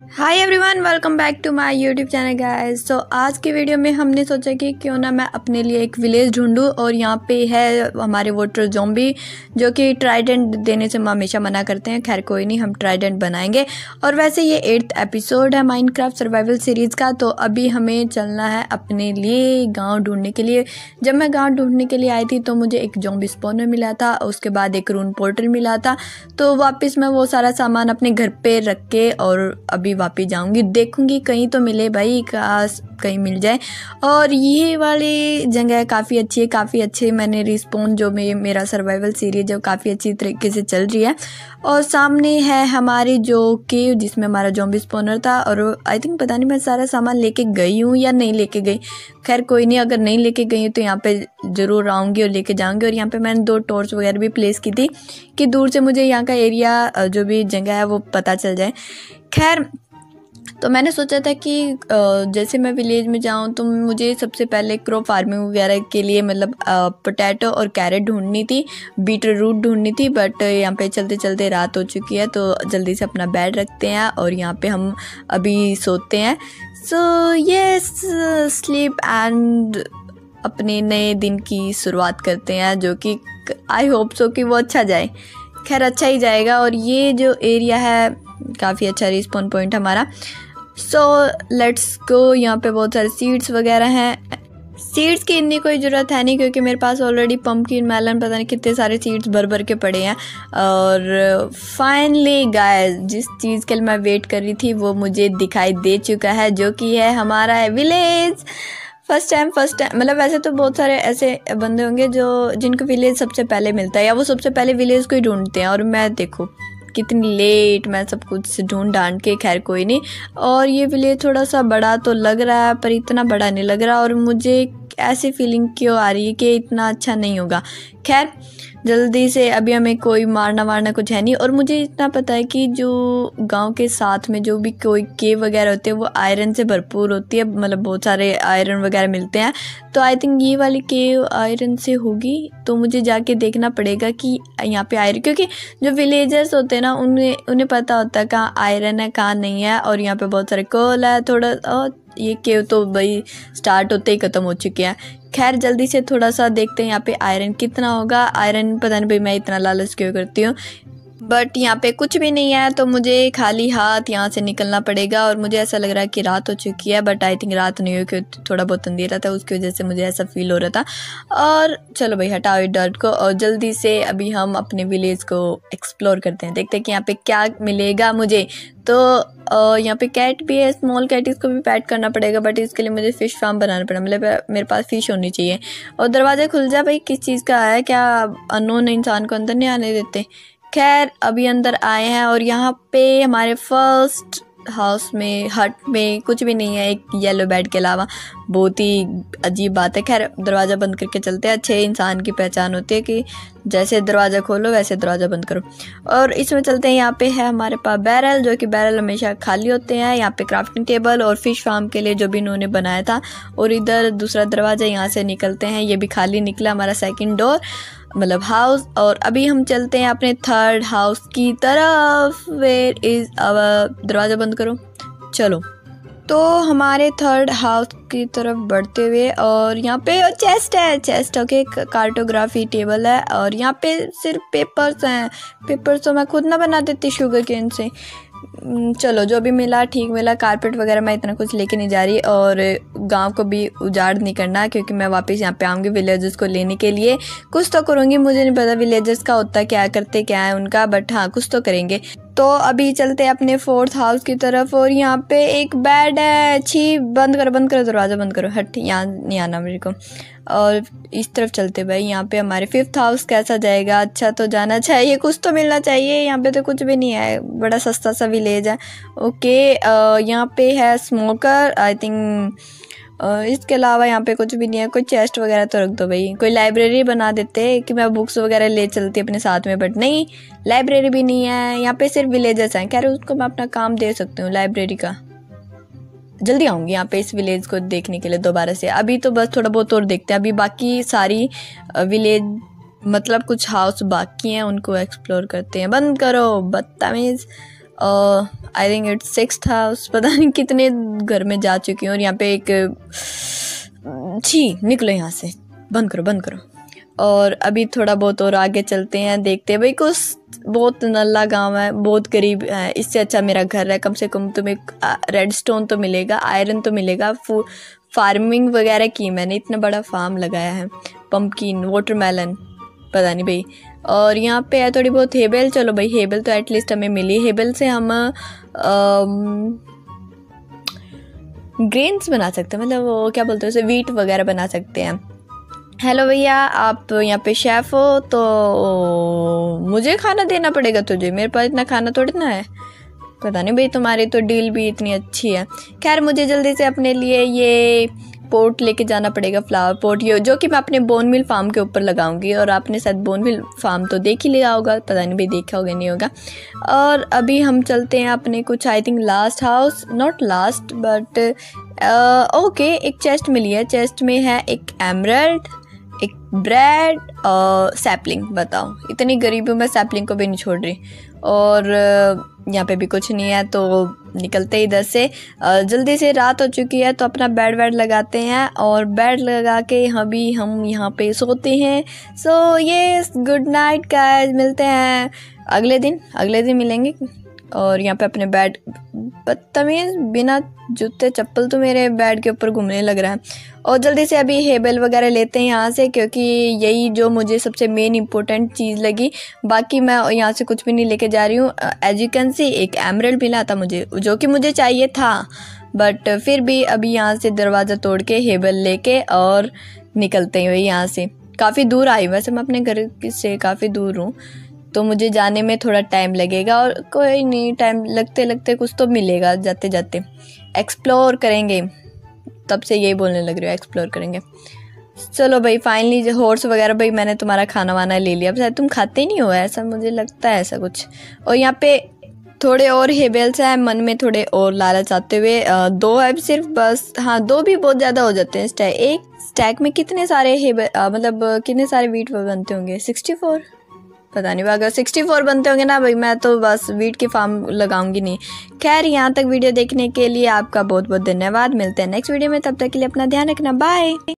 Hi everyone, welcome back to my YouTube channel guys. तो आज की वीडियो में हमने सोचा कि क्यों ना मैं अपने लिए एक विलेज ढूंढूं। और यहाँ पे है हमारे वोटर ज़ॉम्बी जो कि ट्राइडेंट देने से हमेशा मना करते हैं। खैर कोई नहीं, हम ट्राइडेंट बनाएंगे। और वैसे ये 8th एपिसोड है माइनक्राफ्ट सर्वाइवल सीरीज़ का। तो अभी हमें चलना है अपने लिए गाँव ढूंढने के लिए। जब मैं गाँव ढूंढने के लिए आई थी तो मुझे एक ज़ॉम्बी स्पॉनर मिला था, उसके बाद एक रून पोर्टल मिला था। तो वापस मैं वो सारा सामान अपने घर पे रख के और अभी वापस जाऊंगी, देखूंगी कहीं तो मिले भाई, काश कहीं मिल जाए। और ये वाली जगह काफ़ी अच्छी है, काफ़ी अच्छे मैंने रिस्पॉन्स जो मेरा सर्वाइवल सीरीज है काफ़ी अच्छी तरीके से चल रही है। और सामने है हमारी जो केव जिसमें हमारा ज़ॉम्बी स्पॉनर था। और आई थिंक पता नहीं मैं सारा सामान लेके गई हूँ या नहीं लेके गई। खैर कोई नहीं, अगर नहीं लेके गई हूँ तो यहाँ पे ज़रूर आऊँगी और लेके जाऊँगी। और यहाँ पे मैंने 2 टॉर्च वगैरह भी प्लेस की थी कि दूर से मुझे यहाँ का एरिया जो भी जगह है वो पता चल जाए। खैर तो मैंने सोचा था कि जैसे मैं विलेज में जाऊं तो मुझे सबसे पहले क्रॉप फार्मिंग वगैरह के लिए मतलब पोटैटो और कैरेट ढूंढनी थी, बीटर रूट ढूंढनी थी। बट यहाँ पे चलते चलते रात हो चुकी है तो जल्दी से अपना बेड रखते हैं और यहाँ पे हम अभी सोते हैं। सो यस, स्लीप एंड अपने नए दिन की शुरुआत करते हैं, जो कि आई होप सो कि वो अच्छा जाए। खैर अच्छा ही जाएगा। और ये जो एरिया है काफ़ी अच्छा रिस्पॉन पॉइंट हमारा। So let's go. यहाँ पे बहुत सारे सीड्स वगैरह हैं। सीड्स की इतनी कोई ज़रूरत है नहीं क्योंकि मेरे पास ऑलरेडी पम्पकिन मेलन पता नहीं कितने सारे सीड्स भर भर के पड़े हैं। और फाइनली गाइस, जिस चीज़ के लिए मैं वेट कर रही थी वो मुझे दिखाई दे चुका है, जो कि है हमारा विलेज। फर्स्ट टाइम मतलब वैसे तो बहुत सारे ऐसे बंदे होंगे जो जिनको विलेज सबसे पहले मिलता है या वो सबसे पहले विलेज को ही ढूंढते हैं। और मैं देखो कितनी लेट मैं सब कुछ ढूंढ ढांड के। खैर कोई नहीं। और ये विलेज थोड़ा सा बड़ा तो लग रहा है पर इतना बड़ा नहीं लग रहा। और मुझे ऐसी फीलिंग क्यों आ रही है कि इतना अच्छा नहीं होगा। खैर जल्दी से, अभी हमें कोई मारना वारना कुछ है नहीं। और मुझे इतना पता है कि जो गांव के साथ में जो भी कोई केव वगैरह होते हैं वो आयरन से भरपूर होती है, मतलब बहुत सारे आयरन वगैरह मिलते हैं। तो आई थिंक ये वाली केव आयरन से होगी। तो मुझे जाके देखना पड़ेगा कि यहाँ पे आयरन, क्योंकि जो विलेजर्स होते हैं ना उन्हें पता होता है कहाँ आयरन है कहाँ नहीं है। और यहाँ पे बहुत सारे कोल है थोड़ा। ये केव तो भाई स्टार्ट होते ही ख़त्म हो चुके हैं। खैर जल्दी से थोड़ा सा देखते हैं यहाँ पे आयरन कितना होगा। आयरन पता नहीं भाई मैं इतना लालच क्यों करती हूँ। बट यहाँ पे कुछ भी नहीं है तो मुझे खाली हाथ यहाँ से निकलना पड़ेगा। और मुझे ऐसा लग रहा है कि रात हो चुकी है, बट आई थिंक रात नहीं हुई क्योंकि थोड़ा बहुत अंधेरा था, उसकी वजह से मुझे ऐसा फील हो रहा था। और चलो भाई हटाओ इस डर्ट को और जल्दी से अभी हम अपने विलेज को एक्सप्लोर करते हैं, देखते हैं कि यहाँ पे क्या मिलेगा मुझे। तो यहाँ पे कैट भी है, स्मॉल कैट, इसको भी पैट करना पड़ेगा। बट इसके लिए मुझे फ़िश फार्म बनाना पड़ेगा, मतलब मेरे पास फ़िश होनी चाहिए। और दरवाज़ा खुल जा भाई, किस चीज़ का है, क्या अननोन इंसान को अंदर नहीं आने देते। खैर अभी अंदर आए हैं और यहाँ पे हमारे फर्स्ट हाउस में हट में कुछ भी नहीं है एक येलो बेड के अलावा। बहुत ही अजीब बात है। खैर दरवाज़ा बंद करके चलते हैं। अच्छे इंसान की पहचान होती है कि जैसे दरवाज़ा खोलो वैसे दरवाज़ा बंद करो। और इसमें चलते हैं। यहाँ पे है हमारे पास बैरल, जो कि बैरल हमेशा खाली होते हैं। यहाँ पे क्राफ्टिंग टेबल और फिश फार्म के लिए जो भी इन्होंने बनाया था। और इधर दूसरा दरवाज़ा, यहाँ से निकलते हैं, ये भी खाली निकला हमारा सेकंड डोर मतलब हाउस। और अभी हम चलते हैं अपने थर्ड हाउस की तरफ। वेयर इज़ आवर, दरवाज़ा बंद करो, चलो। तो हमारे थर्ड हाउस की तरफ बढ़ते हुए, और यहाँ पे चेस्ट है, चेस्ट ओके, कार्टोग्राफी टेबल है। और यहाँ पे सिर्फ पेपर्स हैं। पेपर्स तो मैं खुद ना बना देती शुगर केन से। चलो जो भी मिला ठीक मिला। कारपेट वगैरह मैं इतना कुछ लेके नहीं जा रही। और गांव को भी उजाड़ नहीं करना क्योंकि मैं वापस यहाँ पे आऊँगी विलेजर्स को लेने के लिए। कुछ तो करूँगी, मुझे नहीं पता विलेजर्स का होता क्या, करते क्या है उनका, बट हाँ कुछ तो करेंगे। तो अभी चलते हैं अपने फोर्थ हाउस की तरफ। और यहाँ पे एक बेड है। छी, बंद करो दरवाज़ा बंद करो, हट, यहाँ नहीं आना मेरे को। और इस तरफ चलते भाई, यहाँ पे हमारे फिफ्थ हाउस कैसा जाएगा, अच्छा तो जाना चाहिए, कुछ तो मिलना चाहिए। यहाँ पे तो कुछ भी नहीं है, बड़ा सस्ता सा विलेज है। ओके यहाँ पे है स्मोकर आई थिंक। इसके अलावा यहाँ पे कुछ भी नहीं है। कोई चेस्ट वगैरह तो रख दो भाई, कोई लाइब्रेरी बना देते कि मैं बुक्स वगैरह ले चलती अपने साथ में, बट नहीं, लाइब्रेरी भी नहीं है। यहाँ पे सिर्फ विलेजर्स हैं। खैर उसको मैं अपना काम दे सकती हूँ लाइब्रेरी का। जल्दी आऊँगी यहाँ पे इस विलेज को देखने के लिए दोबारा से। अभी तो बस थोड़ा बहुत और देखते हैं, अभी बाकी सारी विलेज मतलब कुछ हाउस बाकी हैं उनको एक्सप्लोर करते हैं। बंद करो बदतमीज़। I think it's 6th house, पता नहीं कितने घर में जा चुकी हूँ। और यहाँ पे एक छी निकलो यहाँ से, बंद करो। और अभी थोड़ा बहुत और आगे चलते हैं, देखते हैं भाई। कुछ बहुत नल्ला गांव है, बहुत गरीब है, इससे अच्छा मेरा घर है। कम से कम तुम्हें रेडस्टोन तो मिलेगा, आयरन तो मिलेगा। फार्मिंग वगैरह की मैंने, इतना बड़ा फार्म लगाया है, पम्पकिन, वाटरमेलन, पता नहीं भाई। और यहाँ पे है थोड़ी बहुत हेबल। चलो भाई हेबल तो एटलीस्ट हमें मिली। हेबल से हम ग्रेन्स बना सकते हैं, मतलब वो क्या बोलते हैं उसे, वीट वगैरह बना सकते हैं। हेलो भैया, आप यहाँ पे शेफ़ हो तो मुझे खाना देना पड़ेगा तुझे, मेरे पास इतना खाना थोड़ी ना है। पता नहीं भाई, तुम्हारी तो डील भी इतनी अच्छी है। खैर मुझे जल्दी से अपने लिए ये पोट लेके जाना पड़ेगा, फ्लावर पोट, ये जो कि मैं अपने बोनमिल फार्म के ऊपर लगाऊंगी। और आपने शायद बोनमिल फार्म तो देख ही लिया होगा, पता नहीं भाई देखा होगा नहीं होगा। और अभी हम चलते हैं अपने कुछ I think last house, not last but okay. एक चेस्ट मिली है, चेस्ट में है एक एमरल्ड, एक ब्रेड और सैपलिंग। बताओ इतनी गरीब हूँ मैं, सैपलिंग को भी नहीं छोड़ रही। और यहाँ पे भी कुछ नहीं है, तो निकलते ही इधर से। जल्दी से, रात हो चुकी है, तो अपना बेड वेड लगाते हैं। और बेड लगा के हम यहाँ पे सोते हैं। सो ये गुड नाइट गाइस, मिलते हैं अगले दिन मिलेंगे। और यहाँ पे अपने बेड, बदतमीज बिना जूते चप्पल तो मेरे बेड के ऊपर घूमने लग रहा है। और जल्दी से अभी हेबल वगैरह लेते हैं यहाँ से, क्योंकि यही जो मुझे सबसे मेन इम्पोर्टेंट चीज़ लगी। बाकी मैं यहाँ से कुछ भी नहीं लेके जा रही हूँ। एज यू कैन सी एक एमरल्ड मिला था मुझे, जो कि मुझे चाहिए था, बट फिर भी अभी यहाँ से दरवाज़ा तोड़ के हेबल लेके और निकलते हैं यहाँ से। काफ़ी दूर आई, वैसे मैं अपने घर से काफ़ी दूर हूँ, तो मुझे जाने में थोड़ा टाइम लगेगा। और कोई नहीं, टाइम लगते लगते कुछ तो मिलेगा। जाते जाते एक्सप्लोर करेंगे, तब से यही बोलने लग रही हूँ, एक्सप्लोर करेंगे। चलो भाई फाइनली हॉर्स वगैरह, भाई मैंने तुम्हारा खाना वाना ले लिया। अब शायद तुम खाते ही नहीं हो, ऐसा मुझे लगता है, ऐसा कुछ। और यहाँ पे थोड़े और हेबल्स हैं, मन में थोड़े और लालच आते हुए 2 है सिर्फ, बस। हाँ 2 भी बहुत ज़्यादा हो जाते हैं। एक स्टैक में कितने सारे मतलब कितने सारे वीट बनते होंगे? 64, पता नहीं। अगर 64 बनते होंगे ना भाई, मैं तो बस वीट की फार्म लगाऊंगी नहीं। खैर यहाँ तक वीडियो देखने के लिए आपका बहुत बहुत धन्यवाद। मिलते हैं नेक्स्ट वीडियो में, तब तक के लिए अपना ध्यान रखना, बाय।